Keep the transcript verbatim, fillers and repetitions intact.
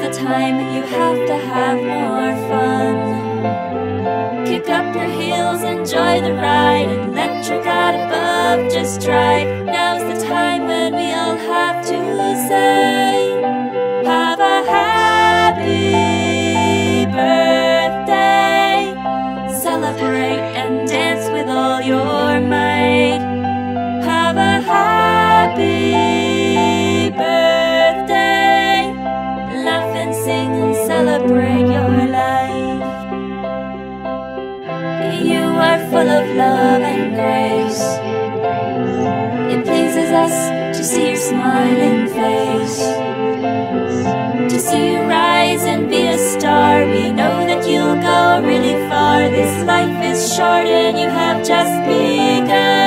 the time you have to have more fun. Kick up your heels, enjoy the ride, and let your God above just drive. Now's the time when we all have to say, have a happy birthday. Celebrate and dance with all your might. Have a happy birthday. Laugh and sing and celebrate your life. You are full of love and grace. It pleases us to see your smiling face, to see you rise and be a star. We know that you'll go really far. This life is short and you have just begun.